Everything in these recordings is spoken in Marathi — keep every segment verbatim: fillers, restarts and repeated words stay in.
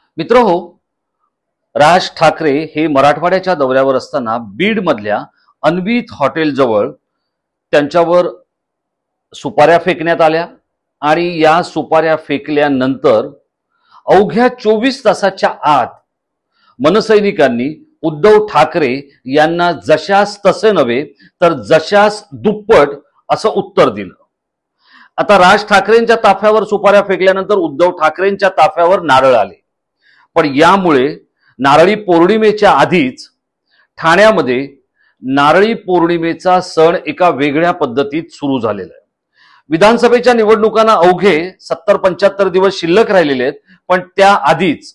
मित्रहो, राज ठाकरे हे मराठवाड्याच्या दौऱ्यावर असताना बीड मधल्या अन्वित हॉटेल जवळ त्यांच्यावर सुपाऱ्या फेकण्यात आल्या आणि या सुपाऱ्या फेकल्यानंतर अवघ्या चोवीस तासाच्या आत मनसैनिकांनी उद्धव ठाकरे यांना जशास तसे नव्हे तर जशास दुप्पट असं उत्तर दिलं। आता राज ठाकरेंच्या ताफ्यावर सुपाऱ्या फेकल्यानंतर उद्धव ठाकरेंच्या ताफ्यावर नारळ आले, पण यामुळे नारळी पौर्णिमेच्या आधीच ठाण्यामध्ये नारळी पौर्णिमेचा सण एका वेगळ्या पद्धतीत सुरू झालेला आहे। विधानसभेच्या निवडणुकांना अवघे सत्तर पंच्याहत्तर दिवस शिल्लक राहिलेले आहेत, पण त्या आधीच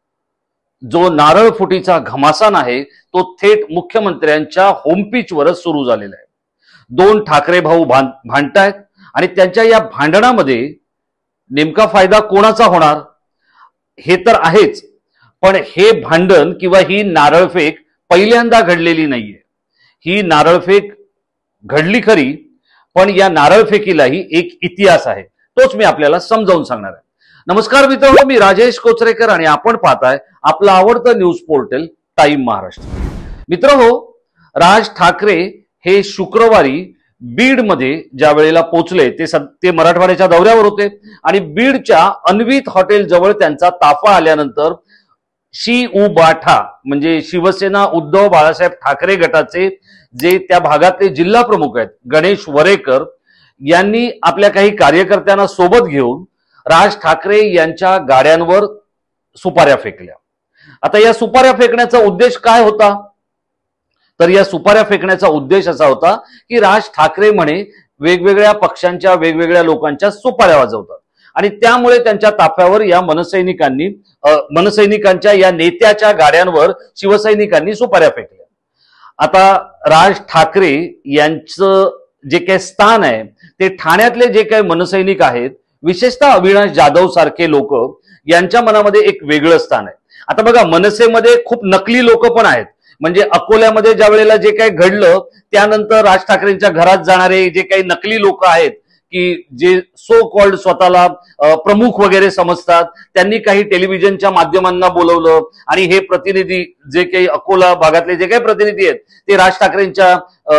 जो नारळ फुटीचा घमासान आहे तो थेट मुख्यमंत्र्यांच्या होमपिचवरच सुरू झालेला आहे। दोन ठाकरे भाऊ भांडतायत आणि त्यांच्या या भांडणामध्ये नेमका फायदा कोणाचा होणार हे तर आहेच, पण हे भांडण किंवा ही नारळफेक पहिल्यांदा घडलेली नाहीये। ही नारळफेक घडली खरी, पण या नारळफेकीलाही एक इतिहास आहे, तोच मी आपल्याला समजावून सांगणार आहे। नमस्कार मित्रांनो, मी राजेश कोचरेकर आणि आपण पाहताय आपलं आवडतं न्यूज पोर्टल टाइम महाराष्ट्र। मित्रहो, राज ठाकरे हे शुक्रवारी बीड मध्ये ज्या वेळेला पोहोचले ते ते मराठवाड्याच्या दौऱ्यावर होते आणि बीडच्या अन्वित हॉटेल जवळ त्यांचा ताफा आल्यानंतर शी उ बाठा म्हणजे शिवसेना उद्धव बाळासाहेब ठाकरे गटाचे जे त्या भागातले जिल्हा प्रमुख आहेत गणेश वरेकर यांनी आपल्या काही कार्यकर्त्यांना सोबत घेऊन राज ठाकरे यांच्या गाड्यांवर सुपाऱ्या फेकल्या। आता या सुपाऱ्या फेकण्याचा उद्देश काय होता, तर या सुपाऱ्या फेकण्याचा उद्देश असा होता की राज ठाकरे म्हणे वेगवेगळ्या पक्षांच्या वेगवेगळ्या लोकांच्या सुपाऱ्या वाजवतात आणि त्यामुळे त्यांच्या ताफ्यावर या मनसैनिकांनी मनसैनिकांच्या या नेत्याच्या गाड्यांवर शिवसैनिकांनी सुपाऱ्या फेकल्या। आता राज ठाकरे यांचं जे काही स्थान आहे ते ठाण्यातले जे काही मनसैनिक आहेत, विशेषतः अविनाश जाधव सारखे लोक यांच्या मनामध्ये एक वेगळं स्थान आहे। आता बघा, मनसेमध्ये खूप नकली लोक पण आहेत, म्हणजे अकोल्यामध्ये ज्या वेळेला जे काही घडलं त्यानंतर राज ठाकरेंच्या घरात जाणारे जे काही नकली लोक आहेत की जे सो कॉल्ड स्वतःला प्रमुख वगैरे समजतात, त्यांनी काही टेलिव्हिजनच्या माध्यमांना बोलवलं आणि हे प्रतिनिधी जे काही अकोला भागातले जे काही प्रतिनिधी आहेत ते राज ठाकरेंच्या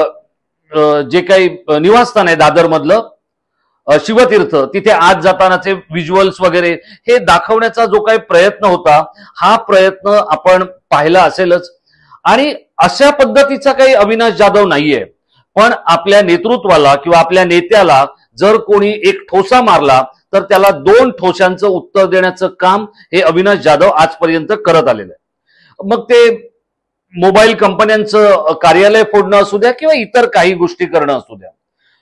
जे काही निवासस्थान आहे दादर मधलं शिवतीर्थ, तिथे आज जातानाचे व्हिज्युअल्स वगैरे हे दाखवण्याचा जो काही प्रयत्न होता, हा प्रयत्न आपण पाहिला असेलच। आणि अशा पद्धतीचा काही अविनाश जाधव नाहीये, पण आपल्या नेतृत्वाला किंवा आपल्या नेत्याला जर कोणी एक ठोसा मारला तर त्याला दोन ठोशांचं उत्तर देण्याचं काम हे अविनाश जाधव आजपर्यंत करत आलेलं आहे। मग ते मोबाईल कंपन्यांचं कार्यालय फोडणं असू द्या किंवा इतर काही गोष्टी करणं असू द्या,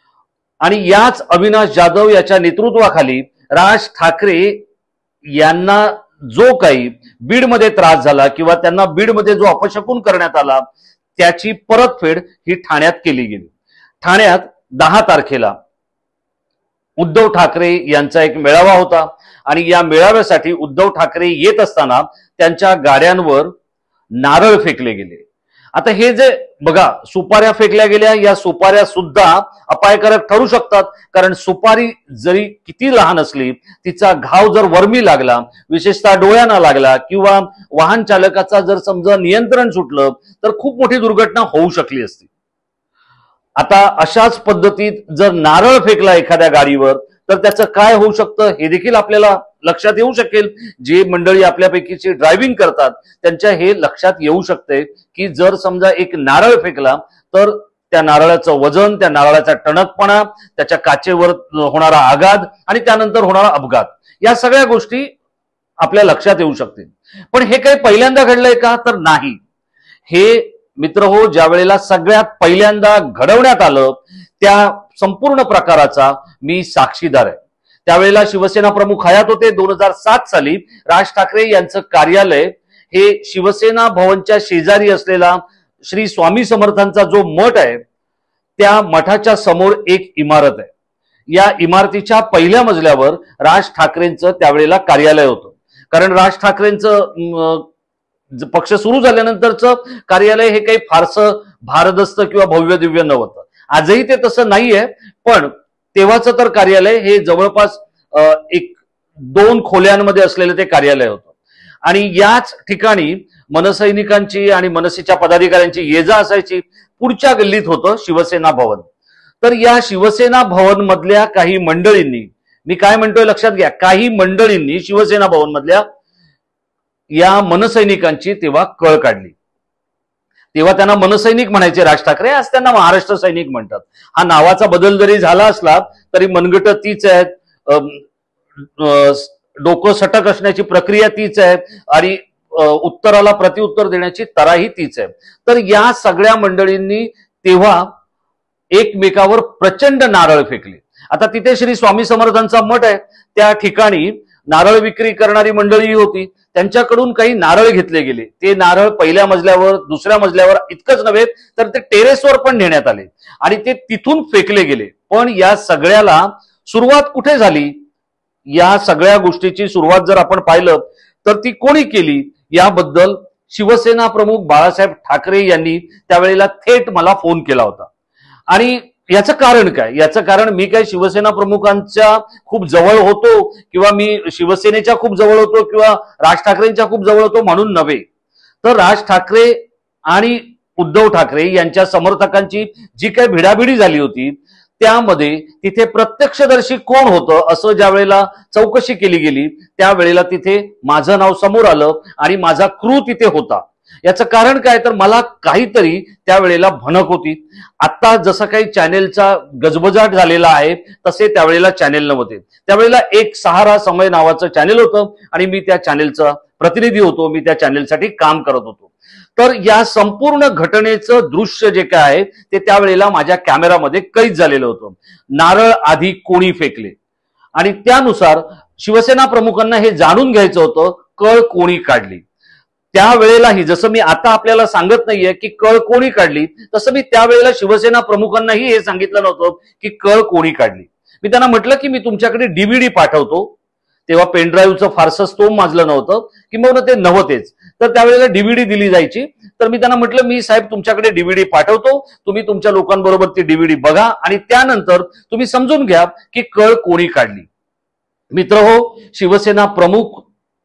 आणि याच अविनाश जाधव याच्या नेतृत्वाखाली राज ठाकरे यांना जो काही बीडमध्ये त्रास झाला किंवा त्यांना बीडमध्ये जो अपशकुन करण्यात आला त्याची परतफेड ही ठाण्यात केली गेली। ठाण्यात दहा तारखेला उद्धव ठाकरे यांचा एक मेळावा होता आणि या मेळाव्यासाठी उद्धव ठाकरे येत असताना त्यांच्या गाड्यांवर नारळ फेकले गेले। आता हे जे बघा, सुपाऱ्या फेकल्या गेल्या, या सुपाऱ्या सुद्धा अपायकारक ठरू शकतात, कारण सुपारी जरी किती लहान असली तिचा घाव जर वर्मी लागला, विशेषतः डोळ्यांना लागला किंवा वाहन चालकाचा जर समजा नियंत्रण सुटलं तर खूप मोठी दुर्घटना होऊ शकली असती। आता अशाच पद्धतीत जर नारळ फेकला एखाद्या गाडीवर तर त्याचं काय होऊ शकतं हे देखील आपल्याला लक्षात येऊ शकेल। जे मंडळी आपल्यापैकीची ड्रायव्हिंग करतात त्यांच्या हे लक्षात येऊ शकते की जर समजा एक नारळ फेकला तर त्या नारळाचं वजन, त्या नारळाचा टणकपणा, त्याच्या काचेवर होणारा आघात आणि त्यानंतर होणारा अपघात, या सगळ्या गोष्टी आपल्या लक्षात येऊ शकतील। पण हे काही पहिल्यांदा घडलंय का, तर नाही। हे मित्रहो, ज्या वेळेला सगळ्यात पहिल्यांदा घडवण्यात आलं त्या संपूर्ण प्रकाराचा मी साक्षीदार आहे। त्यावेळेला शिवसेना प्रमुख हयात होते। दोन हजार सात साली राज ठाकरे यांचं कार्यालय हे शिवसेना भवनच्या शेजारी असलेला श्री स्वामी समर्थांचा जो मठ आहे त्या मठाच्या समोर एक इमारत आहे। या इमारतीच्या पहिल्या मजल्यावर राज ठाकरेंचं त्यावेळेला कार्यालय होतं, कारण राज ठाकरेंचं पक्ष सुरू झाल्यानंतरचं कार्यालय हे काही फारसं भारदस्त किंवा भव्य दिव्य नव्हतं। आजही ते तसं नाहीये, पण तेव्हाचं तर कार्यालय हे जवळपास एक दोन खोल्यांमध्ये असलेलं ते कार्यालय होतं। आणि याच ठिकाणी मनसैनिकांची आणि मनसेच्या पदाधिकाऱ्यांची ये जा असायची. पुढच्या गल्लीत होतं शिवसेना भवन. तर या शिवसेना भवन मधल्या काही मंडळींनी, मी काय म्हणतोय लक्षात घ्या, काही मंडळींनी शिवसेना भवन मधल्या या मनसैनिकांची तेव्हा कळ काढली. तेव्हा त्यांना मनसैनिक म्हणायचे राज ठाकरे, आज त्यांना महाराष्ट्र सैनिक म्हणतात. हा नावाचा बदल जरी झाला असला तरी मनगट तीच आहेत, डोकं सटक असण्याची प्रक्रिया तीच आहे आणि उत्तराला प्रत्युत्तर देण्याची तराही तीच आहे. तर या सगळ्या मंडळींनी तेव्हा एकमेकावर प्रचंड नारळ फेकले. आता तिथे श्री स्वामी समर्थांचा मठ आहे, त्या ठिकाणी नारळ विक्री करणारी मंडळी होती, त्यांच्याकडून काही नारळ घेतले गेले. ते नारळ पहिल्या मजल्यावर, दुसऱ्या मजल्यावर इतकंच नव्हे तर ते टेरेसवर पण नेण्यात आले आणि ते तिथून फेकले गेले. पण या सगळ्याला सुरुवात कुठे झाली? या सगळ्या गोष्टीची सुरुवात जर आपण पाहिलं तर ती कोणी केली याबद्दल शिवसेना प्रमुख बाळासाहेब ठाकरे यांनी त्यावेळेला थेट मला फोन केला होता. आणि याचं कारण काय? याचं कारण मी काय शिवसेना प्रमुखांच्या खूप जवळ होतो किंवा मी शिवसेनेच्या खूप जवळ होतो किंवा राज ठाकरेंच्या खूप जवळ होतो म्हणून नव्हे, तर राज ठाकरे आणि उद्धव ठाकरे यांच्या समर्थकांची जी काही भिडाभिडी झाली होती त्यामध्ये तिथे प्रत्यक्षदर्शी कोण होतं असं ज्या वेळेला चौकशी केली गेली त्यावेळेला तिथे माझं नाव समोर आलं आणि माझा क्रू तिथे होता. याचं कारण काय? तर मला काहीतरी त्यावेळेला भनक होती. आता जसं काही चॅनेलचा गजबजाट झालेला आहे तसे त्यावेळेला चॅनेल नव्हते. त्यावेळेला एक सहारा समय नावाचं चॅनेल होतं आणि मी त्या चॅनेलचा प्रतिनिधी होतो, मी त्या चॅनेलसाठी काम करत होतो. तर या संपूर्ण घटनेचं दृश्य जे काय आहे ते त्यावेळेला माझ्या कॅमेरामध्ये कैद झालेलं होतं. नारळ आधी कोणी फेकले आणि त्यानुसार शिवसेना प्रमुखांना हे जाणून घ्यायचं होतं कळ कोणी काढली. त्यावेळेलाही जसं मी आता आपल्याला सांगत नाहीये की कळ कोणी काढली, तसं मी त्यावेळेला शिवसेना प्रमुखांनाही हे सांगितलं नव्हतं की कळ कोणी काढली. मी त्यांना म्हटलं की मी तुमच्याकडे डीव्हीडी पाठवतो. तेव्हा पेनड्राईव्हचं फारसं स्तोम माजलं नव्हतं किंवा ते नव्हतेच, तर त्यावेळेला डीव्हीडी दिली जायची. तर मी त्यांना म्हटलं मी साहेब तुमच्याकडे डीव्हीडी पाठवतो, तुम्ही तुमच्या लोकांबरोबर ती डीव्हीडी बघा आणि त्यानंतर तुम्ही समजून घ्या की कळ कोणी काढली. मित्र हो, शिवसेना प्रमुख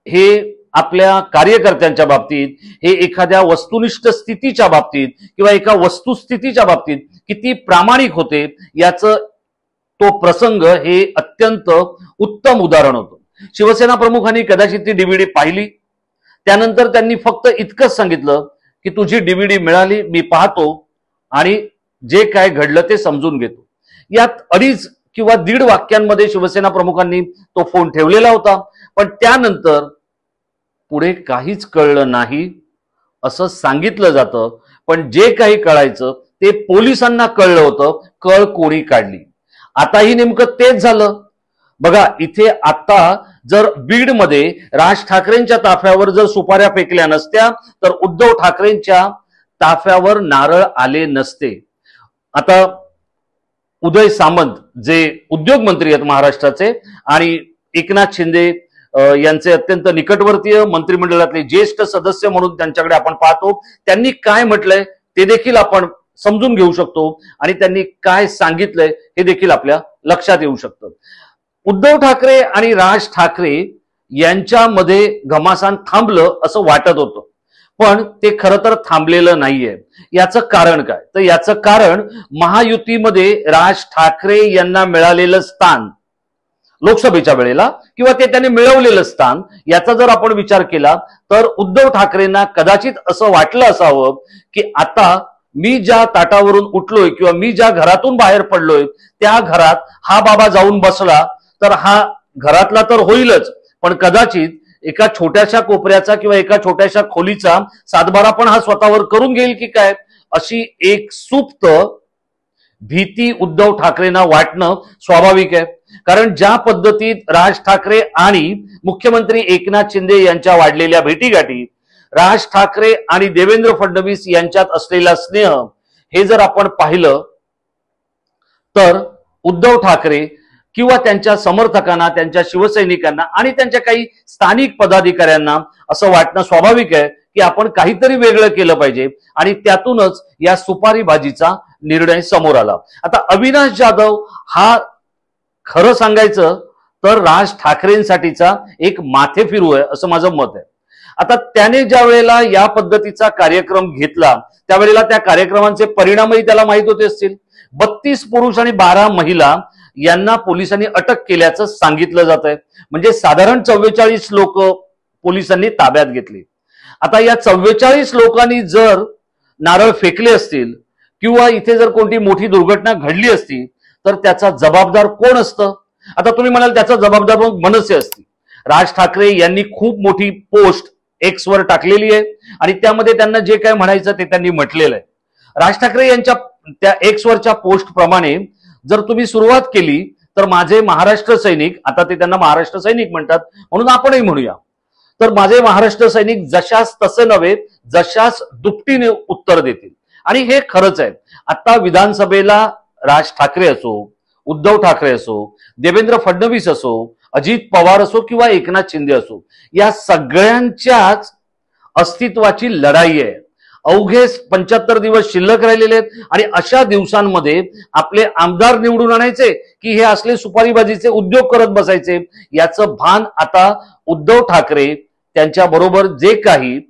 हे आपल्या कार्यकर्त्यांच्या बाबतीत, हे एखाद्या वस्तुनिष्ठ स्थितीच्या बाबतीत किंवा एका वस्तुस्थितीच्या बाबतीत किती प्रामाणिक होते याचं तो प्रसंग हे अत्यंत उत्तम उदाहरण होतं. शिवसेना प्रमुखांनी कदाचित ती डीव्हीडी पाहिली, त्यानंतर त्यांनी फक्त इतकंच सांगितलं की तुझी डीव्हीडी मिळाली, मी पाहतो आणि जे काय घडलं ते समजून घेतो. यात अडीच किंवा दीड वाक्यांमध्ये शिवसेना प्रमुखांनी तो फोन ठेवलेला होता. पण त्यानंतर पुढे काहीच कळलं नाही असं सांगितलं जातं. पण जे काही कळायचं ते पोलिसांना कळलं होतं, कळ कोणी काढली. आताही नेमकं तेच झालं. बघा इथे आता जर बीडमध्ये राज ठाकरेंच्या ताफ्यावर जर सुपाऱ्या फेकल्या नसत्या तर उद्धव ठाकरेंच्या ताफ्यावर नारळ आले नसते. आता उदय सामंत जे उद्योग मंत्री आहेत महाराष्ट्राचे आणि एकनाथ शिंदे यांचे अत्यंत निकटवर्तीय मंत्रिमंडळातले ज्येष्ठ सदस्य म्हणून त्यांच्याकडे आपण पाहतो. त्यांनी काय म्हटलंय ते देखील आपण समजून घेऊ शकतो आणि त्यांनी काय सांगितलंय हे देखील आपल्या लक्षात येऊ शकतं. उद्धव ठाकरे आणि राज ठाकरे यांच्यामध्ये घमासान थांबलं असं वाटत होतं, पण ते खरं तर थांबलेलं नाहीये. याचं कारण काय? तर याचं कारण महायुतीमध्ये राज ठाकरे यांना मिळालेलं स्थान लोकसभेच्या वेळेला किंवा ते त्यांनी मिळवलेलं स्थान याचा जर आपण विचार केला तर उद्धव ठाकरेंना कदाचित असं वाटलं असावं की आता मी ज्या ताटावरून उठलोय किंवा मी ज्या घरातून बाहेर पडलोय त्या घरात हा बाबा जाऊन बसला तर हा घरातला तर होईलच, पण कदाचित एका छोट्याशा कोपऱ्याचा किंवा एका छोट्याशा खोलीचा सातबारा पण हा स्वतःवर करून घेईल की काय, अशी एक सुप्त भीती उद्धव ठाकरेंना वाटणं स्वाभाविक आहे. कारण ज्या पद्धतीत राज ठाकरे आणि मुख्यमंत्री एकनाथ शिंदे यांच्या वाढलेल्या भेटीगाठी, राज ठाकरे आणि देवेंद्र फडणवीस यांच्यात असलेला स्नेह हे जर आपण पाहिलं तर उद्धव ठाकरे किंवा त्यांच्या समर्थकांना, त्यांच्या शिवसैनिकांना आणि त्यांच्या काही स्थानिक पदाधिकाऱ्यांना असं वाटणं स्वाभाविक आहे की आपण काहीतरी वेगळं केलं पाहिजे आणि त्यातूनच या सुपारी भाजीचा निर्णय समोर आला. आता अविनाश जाधव हा खरं सांगायचं तर राज ठाकरेंसाठीचा एक माथेफिरू आहे असं माझं मत आहे. आता त्याने ज्या वेळेला या पद्धतीचा कार्यक्रम घेतला त्यावेळेला त्या कार्यक्रमांचे परिणामही त्याला माहित होते असतील. बत्तीस पुरुष आणि बारा महिला यांना पोलिसांनी अटक केल्याचं सांगितलं जात आहे. म्हणजे साधारण चव्वेचाळीस लोक पोलिसांनी ताब्यात घेतली. आता या चव्वेचाळीस लोकांनी जर नारळ फेकले असतील किंवा इथे जर कोणती मोठी दुर्घटना घडली असती तर त्याचा जबाबदार कोण असतं? आता तुम्ही म्हणाल त्याचा जबाबदार मनसे असती. राज ठाकरे यांनी खूप मोठी पोस्ट एक्स वर टाकलेली आहे आणि त्यामध्ये त्यांना जे काय म्हणायचं ते त्यांनी म्हटलेलं आहे. राज ठाकरे यांच्या त्या एक्स वरच्या पोस्ट प्रमाणे जर तुम्ही सुरुवात केली तर माझे महाराष्ट्र सैनिक, आता ते त्यांना महाराष्ट्र सैनिक म्हणतात म्हणून आपणही म्हणूया, तर माझे महाराष्ट्र सैनिक जशास तसे नव्हे जशास दुपटीने उत्तर देतील. आणि हे खरंच आहे. आता विधानसभेला राज ठाकरे असो, उद्धव ठाकरे असो, देवेंद्र फडणवीस असो, अजित पवार असो किंवा एकनाथ शिंदे असो, या सगळ्यांच्याच अस्तित्वाची लढाई आहे. अवघे पंच्याहत्तर दिवस शिल्लक राहिलेले आहेत आणि अशा दिवसांमध्ये आपले आमदार निवडून आणायचे की हे असले सुपारीबाजीचे उद्योग करत बसायचे, याचं भान आता उद्धव ठाकरे त्यांच्या बरोबर जे काही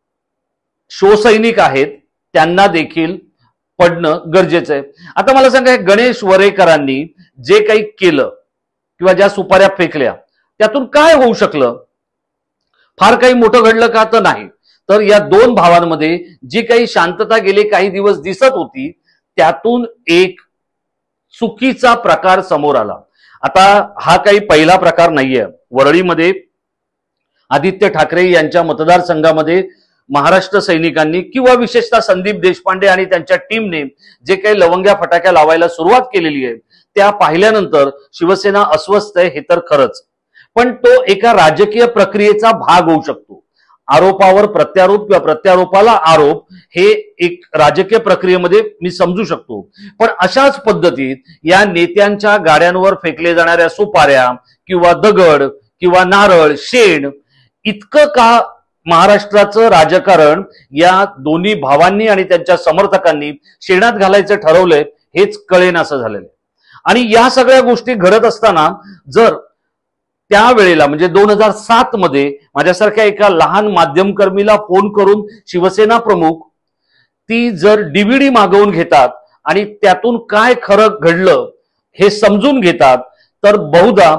शिवसैनिक आहेत त्यांना देखील पडणं गरजेचं आहे. आता मला सांगा, गणेश वरेकरांनी जे काही केलं किंवा ज्या सुपाऱ्या फेकल्या त्यातून काय होऊ शकलं? फार काही मोठं घडलं का? तर नाही. तर या दोन भावांमध्ये जी काही शांतता गेले काही दिवस दिसत होती त्यातून एक चुकीचा प्रकार समोर आला. आता हा काही पहिला प्रकार नाहीये. वरळीमध्ये आदित्य ठाकरे यांच्या मतदारसंघामध्ये महाराष्ट्र सैनिकांनी किंवा विशेषतः संदीप देशपांडे आणि त्यांच्या टीमने जे काही लवंग्या फटाक्या लावायला सुरुवात केलेली आहे त्या पाहिल्यानंतर शिवसेना अस्वस्थ आहे हे तर खरंच. पण तो एका राजकीय प्रक्रियेचा भाग होऊ शकतो. आरोपावर प्रत्यारोप किंवा प्रत्यारोपाला आरोप हे एक राजकीय प्रक्रियेमध्ये मी समजू शकतो. पण अशाच पद्धतीत या नेत्यांच्या गाड्यांवर फेकले जाणाऱ्या सुपाऱ्या किंवा दगड किंवा नारळ, शेण, इतकं का महाराष्ट्राचं राजकारण या दोन्ही भावांनी आणि त्यांच्या समर्थकांनी शेणात घालायचं ठरवलंय हेच कळेनासं झालेलं आहे. आणि या सगळ्या गोष्टी घडत असताना जर त्यावेळेला म्हणजे दोन हजार सात मध्ये माझ्यासारख्या एका लहान माध्यमकर्मीला फोन करून शिवसेना प्रमुख ती जर डीव्हीडी मागवून घेतात आणि त्यातून काय खरं घडलं हे समजून घेतात तर बहुधा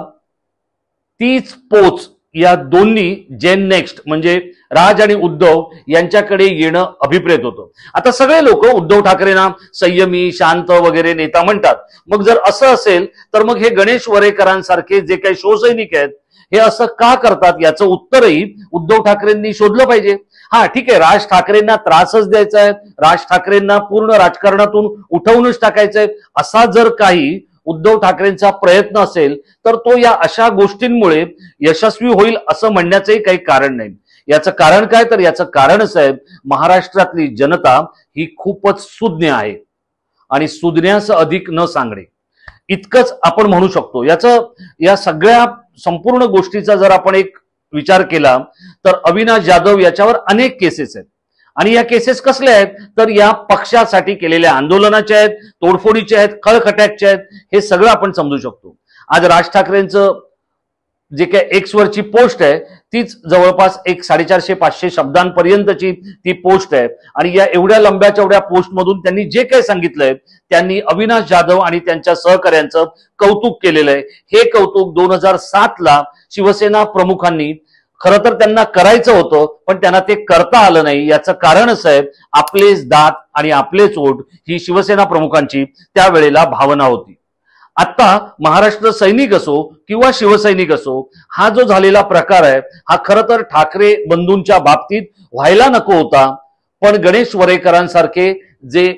तीच पोच या दोन्ही जेन नेक्स्ट म्हणजे राज आणि उद्धव यांच्याकडे येणं अभिप्रेत होतं. आता सगळे लोक उद्धव ठाकरेंना संयमी, शांत वगैरे नेता म्हणतात. मग जर असं असेल तर मग हे गणेश वरेकरांसारखे जे काही शिवसैनिक आहेत हे असं का करतात याचं उत्तरही उद्धव ठाकरेंनी शोधलं पाहिजे. हा ठीक आहे, राज ठाकरेंना त्रासच द्यायचा आहे, राज ठाकरेंना पूर्ण राजकारणातून उठवूनच टाकायचंय असा जर काही उद्धव ठाकरेंचा प्रयत्न असेल तर तो या अशा गोष्टींमुळे यशस्वी होईल असं म्हणण्याचंही काही कारण नाही. याचं कारण काय? तर याचं कारण साहेब महाराष्ट्रातली जनता ही खूपच सुज्ञ आहे आणि सुज्ञास अधिक न सांगणे इतकंच आपण म्हणू शकतो. याचं या सगळ्या संपूर्ण गोष्टीचा जर आपण एक विचार केला तर अविनाश जाधव याच्यावर अनेक केसेस आहेत आणि या केसेस कसल्या आहेत तर या पक्षासाठी केलेल्या आंदोलनाच्या आहेत, तोडफोडीच्या आहेत, खळखट्याच्या आहेत. हे सगळं आपण समजू शकतो. आज राज ठाकरेंचं जे काही एक्स वरची पोस्ट आहे तीच जवळपास एक साडेचारशे पाचशे शब्दांपर्यंतची ती पोस्ट आहे आणि या एवढ्या लंब्या चौड्या पोस्ट मधून त्यांनी जे काही सांगितलंय त्यांनी अविनाश जाधव आणि त्यांच्या सहकार्यांचं कौतुक केलेलं आहे. हे कौतुक दोन हजार सात ला शिवसेना प्रमुखांनी खरं तर त्यांना करायचं होतं पण त्यांना ते करता आलं नाही. याचं कारण असं आहे आपलेच दात आणि आपलेच ओठ ही शिवसेना प्रमुखांची त्यावेळेला भावना होती. आता महाराष्ट्र सैनिक असो किंवा शिवसैनिक असो हा जो झालेला प्रकार आहे हा खरं तर ठाकरे बंधूंच्या बाबतीत व्हायला नको होता. पण गणेश वरेकरांसारखे जे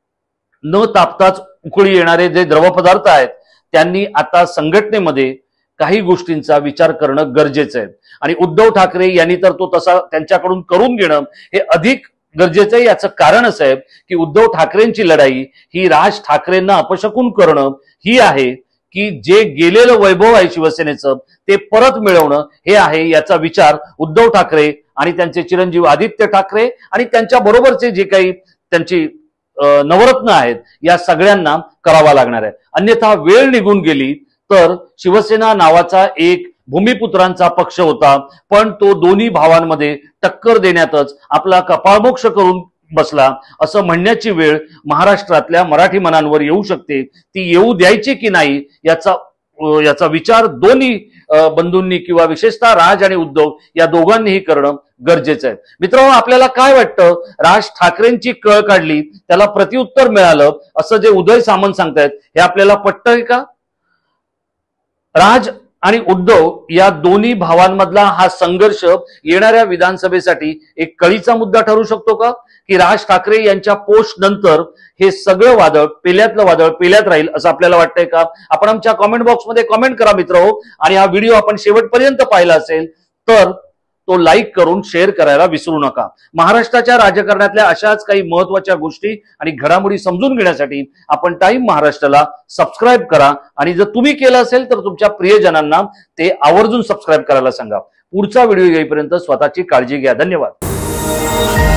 न तापताच उकळी येणारे जे द्रवपदार्थ आहेत त्यांनी आता संघटनेमध्ये काही गोष्टींचा विचार करणं गरजेचं आहे आणि उद्धव ठाकरे यांनी तर तो तसा त्यांच्याकडून करून घेणं हे अधिक गरजेचं आहे. याचं कारण असं आहे की उद्धव ठाकरेंची लढाई ही राज ठाकरेंना अपशकून करणं ही आहे की जे गेलेलं वैभव आहे शिवसेनेचं ते परत मिळवणं हे आहे. याचा विचार उद्धव ठाकरे आणि त्यांचे चिरंजीव आदित्य ठाकरे आणि त्यांच्या बरोबरचे जे काही त्यांची नवरत्न आहेत या सगळ्यांना करावा लागणार आहे. अन्यथा वेळ निघून गेली तर शिवसेना नावाचा एक भूमिपुत्रांचा पक्ष होता, पण तो दोन्ही भावांमध्ये टक्कर देण्यातच आपला कपाळमोक्ष करून बसला असं म्हणण्याची वेळ महाराष्ट्रातल्या मराठी मनांवर येऊ शकते. ती येऊ द्यायची की नाही याचा याचा विचार दोन्ही बंधूंनी किंवा विशेषतः राज आणि उद्धव या दोघांनीही करणं गरजेचं आहे. मित्रांनो, आपल्याला काय वाटतं? राज ठाकरेंची कळ काढली, त्याला प्रत्युत्तर मिळालं असं जे उदय सामंत सांगतायत हे आपल्याला पटतंय का? राज आणि उद्धव या दोन्ही भावांमधला हा संघर्ष येणाऱ्या विधानसभेसाठी एक कळीचा मुद्दा ठरू शकतो का? की राज ठाकरे यांच्या पोस्ट नंतर हे सगळं वादळ पेल्यातलं वादळ पेल्यात राहील असं आपल्याला वाटतंय का? आपण आमच्या कॉमेंट बॉक्समध्ये कॉमेंट करा मित्रहो. आणि हा व्हिडिओ आपण शेवटपर्यंत पाहिला असेल तर तो लाईक करून शेअर करायला विसरू नका. महाराष्ट्राच्या राजकारणातल्या अशाच काही महत्वाच्या गोष्टी आणि घडामोडी समजून घेण्यासाठी आपण टाइम महाराष्ट्राला सबस्क्राईब करा. आणि जर तुम्ही केलं असेल तर तुमच्या प्रियजनांना ते आवर्जून सबस्क्राईब करायला सांगा. पुढचा व्हिडिओ येईपर्यंत स्वतःची काळजी घ्या. धन्यवाद.